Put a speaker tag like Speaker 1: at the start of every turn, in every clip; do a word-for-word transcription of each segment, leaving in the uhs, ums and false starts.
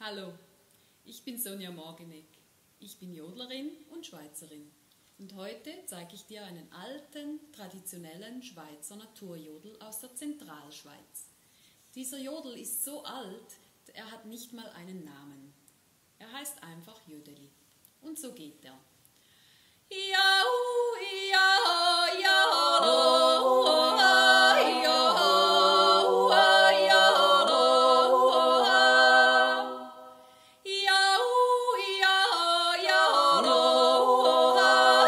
Speaker 1: Hallo, ich bin Sonja Morgeneck. Ich bin Jodlerin und Schweizerin. Und heute zeige ich dir einen alten, traditionellen Schweizer Naturjodel aus der Zentralschweiz. Dieser Jodel ist so alt, er hat nicht mal einen Namen. Er heißt einfach Jödeli. Und so geht er. Jau, ja, ja, lo, ja, ja, ja, lo,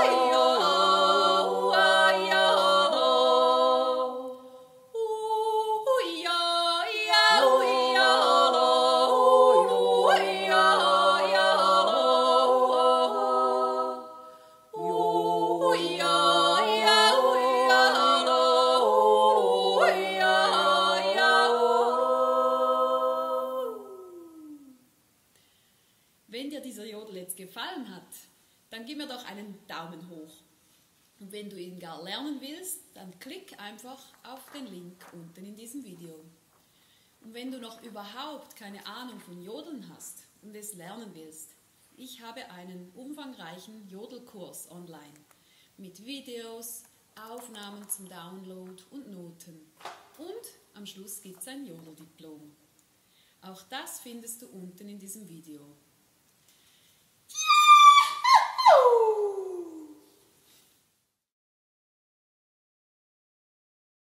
Speaker 1: Wenn dir dieser Jodel jetzt gefallen hat, dann gib mir doch einen Daumen hoch. Und wenn du ihn gar lernen willst, dann klick einfach auf den Link unten in diesem Video. Und wenn du noch überhaupt keine Ahnung von Jodeln hast und es lernen willst, ich habe einen umfangreichen Jodelkurs online mit Videos, Aufnahmen zum Download und Noten. Und am Schluss gibt es ein Jodeldiplom. Auch das findest du unten in diesem Video.